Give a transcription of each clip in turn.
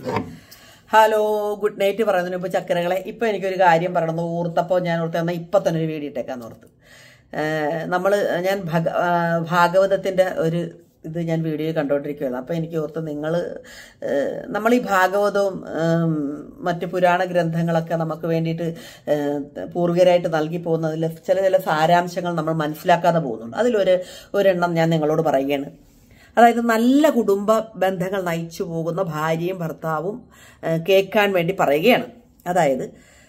Hello, good night പറയുന്നതിന് മുമ്പ് ചക്കരകളെ, ഇപ്പം എനിക്കൊരു കാര്യം പറയണമെന്ന് ഓർത്തപ്പോൾ ഞാൻ ഓർത്ത് എന്നാൽ ഇപ്പം തന്നെ ഒരു വീഡിയോ ഇട്ടേക്കാന്ന് ഓർത്ത്. ഞാൻ ഭാഗവതത്തിൻ്റെ ഒരു ഇത് ഞാൻ വീഡിയോ കണ്ടുകൊണ്ടിരിക്കുകയാണ്. അപ്പോൾ എനിക്ക് ഓർത്ത് നമ്മൾ ഈ ഭാഗവതവും മറ്റ് പുരാണ ഗ്രന്ഥങ്ങളൊക്കെ നമുക്ക് വേണ്ടിയിട്ട് പൂർവികരായിട്ട് നൽകി പോകുന്നതിൽ ചില സാരാംശങ്ങൾ നമ്മൾ മനസ്സിലാക്കാതെ പോകുന്നുണ്ട്. ഒരെണ്ണം ഞാൻ നിങ്ങളോട് പറയുകയാണ്. അതായത് നല്ല കുടുംബ ബന്ധങ്ങൾ നയിച്ചു പോകുന്ന ഭാര്യയും ഭർത്താവും കേൾക്കാൻ വേണ്ടി പറയുകയാണ്. അതായത്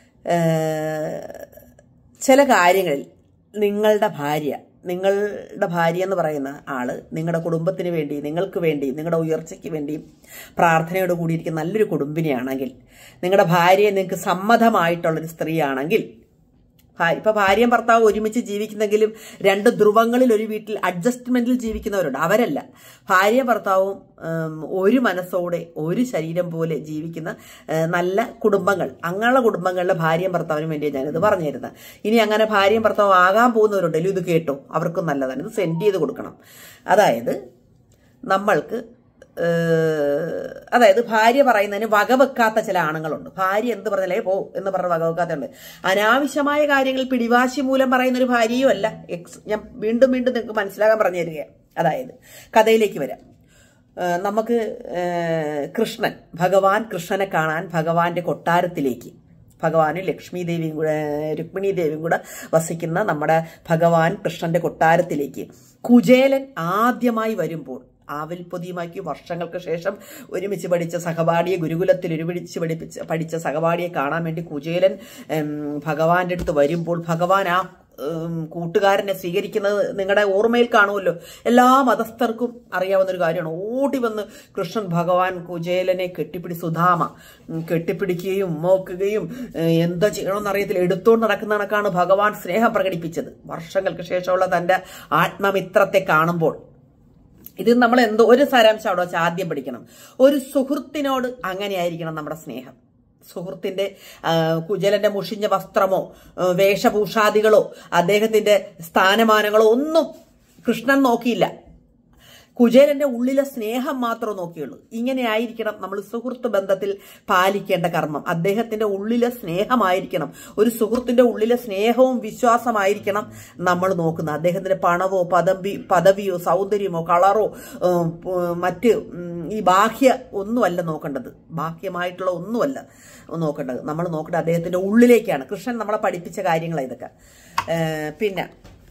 ചില കാര്യങ്ങളിൽ നിങ്ങളുടെ ഭാര്യ എന്ന് പറയുന്ന ആള് നിങ്ങളുടെ കുടുംബത്തിന് വേണ്ടി, നിങ്ങൾക്ക് വേണ്ടി, നിങ്ങളുടെ ഉയർച്ചയ്ക്ക് വേണ്ടി പ്രാർത്ഥനയോട് കൂടിയിരിക്കുന്ന നല്ലൊരു കുടുംബിനിയാണെങ്കിൽ, നിങ്ങളുടെ ഭാര്യയെ നിങ്ങൾക്ക് സമ്മതമായിട്ടുള്ളൊരു സ്ത്രീയാണെങ്കിൽ, ഇപ്പൊ ഭാര്യയും ഭർത്താവും ഒരുമിച്ച് ജീവിക്കുന്നെങ്കിലും രണ്ട് ധ്രുവങ്ങളിൽ ഒരു വീട്ടിൽ അഡ്ജസ്റ്റ്മെന്റിൽ ജീവിക്കുന്നവരുണ്ട്. അവരല്ല, ഭാര്യയും ഭർത്താവും ഒരു മനസ്സോടെ ഒരു ശരീരം പോലെ ജീവിക്കുന്ന നല്ല കുടുംബങ്ങൾ. അങ്ങനെയുള്ള കുടുംബങ്ങളിലെ ഭാര്യയും ഭർത്താവിനും വേണ്ടിയാണ് ഞാനിത് പറഞ്ഞു തരുന്നത്. ഇനി അങ്ങനെ ഭാര്യയും ഭർത്താവും ആകാൻ പോകുന്നവരുണ്ടല്ലോ, ഇത് കേട്ടോ, അവർക്കും നല്ലതാണ്. ഇത് സെൻഡ് ചെയ്ത് കൊടുക്കണം. അതായത് നമ്മൾക്ക് ഭാര്യ പറയുന്നതിന് വകവെക്കാത്ത ചില ആണുങ്ങളുണ്ട്. ഭാര്യ എന്ത് പറഞ്ഞാലേ പോ എന്ന് പറഞ്ഞ് വകവെക്കാത്തുണ്ട്. അനാവശ്യമായ കാര്യങ്ങൾ പിടിവാശി മൂലം പറയുന്ന ഒരു ഭാര്യയും അല്ല. ഞാൻ വീണ്ടും നിങ്ങൾക്ക് മനസ്സിലാക്കാൻ പറഞ്ഞു തരികയാണ്. അതായത് കഥയിലേക്ക് വരാം. നമുക്ക് ഭഗവാൻ കൃഷ്ണനെ കാണാൻ ഭഗവാന്റെ കൊട്ടാരത്തിലേക്ക്, ഭഗവാനും രുക്മിണി ദേവിയും കൂടെ വസിക്കുന്ന നമ്മുടെ ഭഗവാൻ കൃഷ്ണന്റെ കൊട്ടാരത്തിലേക്ക് കുചേലൻ ആദ്യമായി വരുമ്പോൾ, ആവൽപ്പൊതിയുമാക്കി വർഷങ്ങൾക്ക് ശേഷം ഒരുമിച്ച് പഠിച്ച സഹപാഠിയെ, ഗുരുകുലത്തിൽ ഒരുമിച്ച് പഠിച്ച സഹപാഠിയെ കാണാൻ വേണ്ടി കുചേലൻ ഭഗവാന്റെ അടുത്ത് വരുമ്പോൾ, ഭഗവാൻ ആ കൂട്ടുകാരനെ സ്വീകരിക്കുന്നത് നിങ്ങളുടെ ഓർമ്മയിൽ കാണുമല്ലോ. എല്ലാ മതസ്ഥർക്കും അറിയാവുന്നൊരു കാര്യമാണ്. ഓടി വന്ന് കൃഷ്ണൻ ഭഗവാൻ കുചേലനെ സുധാമ കെട്ടിപ്പിടിക്കുകയും നോക്കുകയും എന്താ ചെയ്യണമെന്ന് അറിയത്തില്ല, എടുത്തോണ്ട് നടക്കുന്ന കണക്കാണ് ഭഗവാൻ സ്നേഹം പ്രകടിപ്പിച്ചത്. വർഷങ്ങൾക്ക് ശേഷമുള്ള തന്റെ ആത്മമിത്രത്തെ കാണുമ്പോൾ ഇത് നമ്മൾ ഒരു സാരാംശം അവിടെ വെച്ച് ആദ്യം പഠിക്കണം. ഒരു സുഹൃത്തിനോട് അങ്ങനെയായിരിക്കണം നമ്മുടെ സ്നേഹം. സുഹൃത്തിന്റെ കുചേലന്റെ മുഷിഞ്ഞ വസ്ത്രമോ വേഷഭൂഷാദികളോ അദ്ദേഹത്തിന്റെ സ്ഥാനമാനങ്ങളോ ഒന്നും കൃഷ്ണൻ നോക്കിയില്ല. കുചേലന്റെ ഉള്ളിലെ സ്നേഹം മാത്രമേ നോക്കിയുള്ളൂ. ഇങ്ങനെ ആയിരിക്കണം നമ്മൾ സുഹൃത്ത് ബന്ധത്തിൽ പാലിക്കേണ്ട കർമ്മം. അദ്ദേഹത്തിന്റെ ഉള്ളിലെ സ്നേഹമായിരിക്കണം, ഒരു സുഹൃത്തിന്റെ ഉള്ളിലെ സ്നേഹവും വിശ്വാസമായിരിക്കണം നമ്മൾ നോക്കുന്നത്. അദ്ദേഹത്തിന്റെ പണവോ പദവിയോ സൗന്ദര്യമോ കളറോ മറ്റ് ഈ ബാഹ്യ ഒന്നുമല്ല നോക്കേണ്ടത്, ബാഹ്യമായിട്ടുള്ള ഒന്നുമല്ല നോക്കേണ്ടത്. നമ്മൾ നോക്കേണ്ടത് അദ്ദേഹത്തിന്റെ ഉള്ളിലേക്കാണ്. കൃഷ്ണൻ നമ്മളെ പഠിപ്പിച്ച കാര്യങ്ങളാണ് ഇതൊക്കെ. പിന്നെ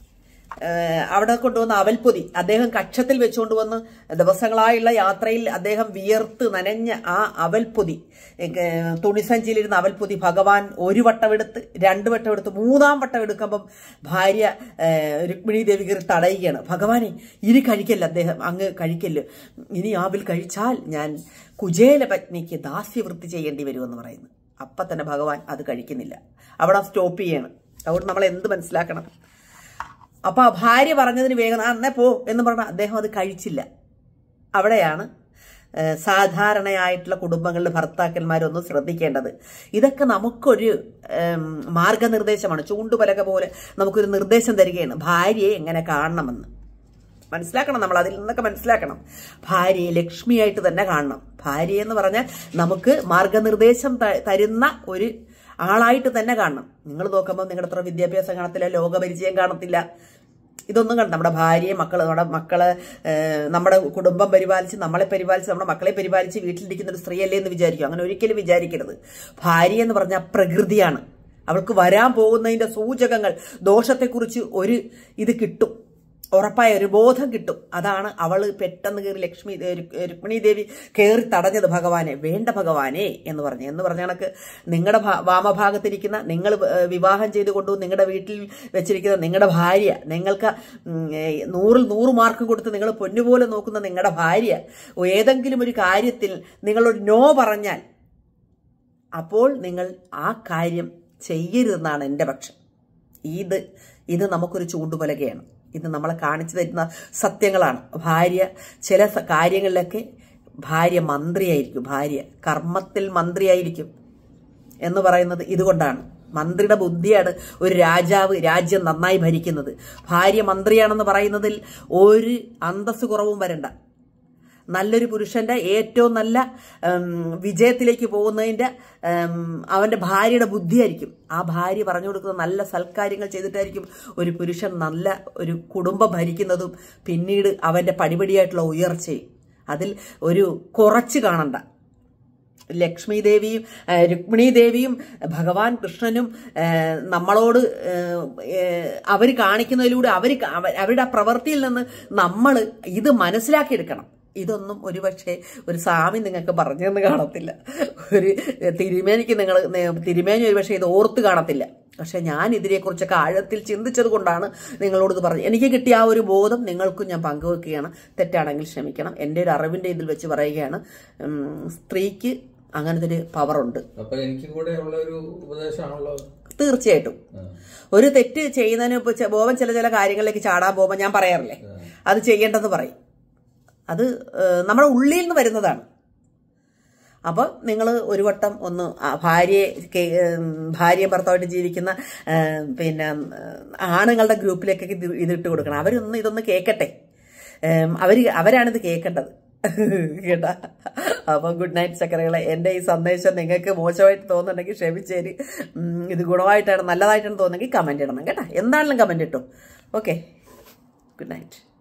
അവിടെ കൊണ്ടുവന്ന അവൽപ്പൊതി അദ്ദേഹം കക്ഷത്തിൽ വെച്ചുകൊണ്ട് വന്ന് ദിവസങ്ങളായുള്ള യാത്രയിൽ അദ്ദേഹം വിയർത്ത് നനഞ്ഞ ആ അവൽപ്പൊതി, തുണിസഞ്ചിയിലിരുന്ന അവൽപ്പൊതി ഭഗവാൻ ഒരു വട്ടമെടുത്ത്, 2 വട്ടമെടുത്ത്, 3-ാം വട്ടം എടുക്കുമ്പം ഭാര്യ രുക്മിണി ദേവി കയറി തടയുകയാണ്. ഭഗവാനെ ഇനി കഴിക്കല്ല, അദ്ദേഹം അങ്ങ് കഴിക്കല്ല്, ഇനി ആവിൽ കഴിച്ചാൽ ഞാൻ കുചേല പത്നിക്ക് ദാസ്യവൃത്തി ചെയ്യേണ്ടി വരുമെന്ന് പറയുന്നു. അപ്പം തന്നെ ഭഗവാൻ അത് കഴിക്കുന്നില്ല, അവിടെ സ്റ്റോപ്പ് ചെയ്യാണ്. അതുകൊണ്ട് നമ്മൾ എന്ത് മനസ്സിലാക്കണം? അപ്പൊ ആ ഭാര്യ പറഞ്ഞതിന് വേഗം അന്നേ പോ എന്ന് പറഞ്ഞാൽ അദ്ദേഹം അത് കഴിച്ചില്ല. അവിടെയാണ് സാധാരണയായിട്ടുള്ള കുടുംബങ്ങളിൽ ഭർത്താക്കന്മാരൊന്നും ശ്രദ്ധിക്കേണ്ടത്. ഇതൊക്കെ നമുക്കൊരു മാർഗനിർദ്ദേശമാണ്. ചൂണ്ടുപലക പോലെ നമുക്കൊരു നിർദ്ദേശം തരികയാണ്, ഭാര്യയെ എങ്ങനെ കാണണമെന്ന് മനസ്സിലാക്കണം. നമ്മൾ അതിൽ നിന്നൊക്കെ മനസ്സിലാക്കണം. ഭാര്യയെ ലക്ഷ്മിയായിട്ട് തന്നെ കാണണം. ഭാര്യ എന്ന് പറഞ്ഞാൽ നമുക്ക് മാർഗനിർദ്ദേശം തരുന്ന ഒരു ആളായിട്ട് തന്നെ കാണണം. നിങ്ങൾ നോക്കുമ്പോൾ നിങ്ങളുടെ അത്ര വിദ്യാഭ്യാസം കാണത്തില്ല, ലോകപരിചയം കാണത്തില്ല, ഇതൊന്നും കാണും. നമ്മുടെ ഭാര്യയെ നമ്മുടെ മക്കളെ നമ്മുടെ കുടുംബം പരിപാലിച്ച്, നമ്മളെ പരിപാലിച്ച്, നമ്മുടെ മക്കളെ പരിപാലിച്ച് വീട്ടിലിരിക്കുന്ന ഒരു സ്ത്രീയല്ലേ എന്ന് വിചാരിക്കും. അങ്ങനെ ഒരിക്കലും വിചാരിക്കരുത്. ഭാര്യ എന്ന് പറഞ്ഞാൽ പ്രകൃതിയാണ്. അവൾക്ക് വരാൻ പോകുന്നതിന്റെ സൂചകങ്ങൾ, ദോഷത്തെക്കുറിച്ച് ഒരു ഇത് കിട്ടും, ഉറപ്പായ ഒരു ബോധം കിട്ടും. അതാണ് അവള് പെട്ടെന്ന് കയറി രുക്മിണി ദേവി കയറി തടഞ്ഞത് ഭഗവാനെ. വേണ്ട ഭഗവാനെ എന്ന് പറഞ്ഞ കണക്ക് നിങ്ങളുടെ വാമഭാഗത്തിരിക്കുന്ന, നിങ്ങൾ വിവാഹം ചെയ്ത് കൊണ്ടുപോകും നിങ്ങളുടെ വീട്ടിൽ വെച്ചിരിക്കുന്ന നിങ്ങളുടെ ഭാര്യ, നിങ്ങൾക്ക് 100-ൽ 100 മാർക്ക് കൊടുത്ത് നിങ്ങൾ പൊന്നുപോലെ നോക്കുന്ന നിങ്ങളുടെ ഭാര്യ ഏതെങ്കിലും ഒരു കാര്യത്തിൽ നിങ്ങളൊരു നോ പറഞ്ഞാൽ അപ്പോൾ നിങ്ങൾ ആ കാര്യം ചെയ്യരുതെന്നാണ് എൻ്റെ പക്ഷം. ഇത് നമുക്കൊരു ചൂണ്ടുപലകയാണ്. ഇത് നമ്മളെ കാണിച്ചു തരുന്ന സത്യങ്ങളാണ്. ഭാര്യ ചില കാര്യങ്ങളിലൊക്കെ ഭാര്യ മന്ത്രിയായിരിക്കും, ഭാര്യ കർമ്മത്തിൽ മന്ത്രിയായിരിക്കും എന്ന് പറയുന്നത് ഇതുകൊണ്ടാണ്. മന്ത്രിയുടെ ബുദ്ധിയാണ് ഒരു രാജ്യം നന്നായി ഭരിക്കുന്നത്. ഭാര്യ മന്ത്രിയാണെന്ന് പറയുന്നതിൽ ഒരു അന്തസ് കുറവും വരണ്ട. നല്ലൊരു പുരുഷന്റെ ഏറ്റവും നല്ല വിജയത്തിലേക്ക് പോകുന്നതിന്റെ അവന്റെ ഭാര്യയുടെ ബുദ്ധിയായിരിക്കും. ആ ഭാര്യ പറഞ്ഞു കൊടുക്കുന്ന നല്ല സൽക്കാര്യങ്ങൾ ചെയ്തിട്ടായിരിക്കും ഒരു പുരുഷൻ നല്ല ഒരു കുടുംബം ഭരിക്കുന്നതും പിന്നീട് അവന്റെ പടിപടിയായിട്ടുള്ള ഉയർച്ചയും. അതിൽ ഒരു കുറച്ച് കാണണ്ട. ലക്ഷ്മി ദേവിയും രുക്മിണി ദേവിയും ഭഗവാൻ കൃഷ്ണനും നമ്മളോട് അവർ കാണിക്കുന്നതിലൂടെ അവരുടെ പ്രവൃത്തിയിൽ നിന്ന് നമ്മൾ ഇത് മനസ്സിലാക്കിയെടുക്കണം. ഇതൊന്നും ഒരുപക്ഷെ ഒരു സ്വാമി നിങ്ങൾക്ക് പറഞ്ഞെന്ന് കാണത്തില്ല, ഒരു തിരുമേനി ഒരുപക്ഷെ ഇത് ഓർത്ത് കാണത്തില്ല. പക്ഷെ ഞാൻ ഇതിനെക്കുറിച്ചൊക്കെ ആഴത്തിൽ ചിന്തിച്ചത് കൊണ്ടാണ് നിങ്ങളോട് ഇത് പറഞ്ഞത്. എനിക്ക് കിട്ടിയ ആ ഒരു ബോധം നിങ്ങൾക്കും ഞാൻ പങ്കുവെക്കുകയാണ്. തെറ്റാണെങ്കിൽ ക്ഷമിക്കണം. എൻ്റെ ഒരു അറിവിൻ്റെ ഇതിൽ വെച്ച് പറയുകയാണ്. സ്ത്രീക്ക് അങ്ങനത്തെ ഒരു പവറുണ്ട്. തീർച്ചയായിട്ടും ഒരു തെറ്റ് ചെയ്യുന്നതിന് ബോബൻ ചില കാര്യങ്ങളിലേക്ക് ചാടാൻ പോകുമ്പോൾ ഞാൻ പറയാറില്ലേ, അത് ചെയ്യേണ്ടെന്ന് പറയും. അത് നമ്മുടെ ഉള്ളിൽ നിന്ന് വരുന്നതാണ്. അപ്പോൾ നിങ്ങൾ ഒരു വട്ടം ഒന്ന് ഭാര്യയും ഭർത്താവായിട്ട് ജീവിക്കുന്ന പിന്നെ ആണുങ്ങളുടെ ഗ്രൂപ്പിലേക്കൊക്കെ ഇതിട്ട് കൊടുക്കണം. ഇതൊന്ന് കേൾക്കട്ടെ. അവരാണിത് കേൾക്കേണ്ടത് കേട്ടാ. അപ്പം ഗുഡ് നൈറ്റ് ചക്കരകളെ. എൻ്റെ ഈ സന്ദേശം നിങ്ങൾക്ക് മോശമായിട്ട് തോന്നുന്നുണ്ടെങ്കിൽ ക്ഷമിച്ചേര്. ഇത് ഗുണമായിട്ടാണ് നല്ലതായിട്ടാണ് തോന്നുന്നെങ്കിൽ കമൻറ്റ് ഇടണം കേട്ടോ. എന്താണെങ്കിലും കമൻറ്റ് ഇട്ടോ. Okay, good night.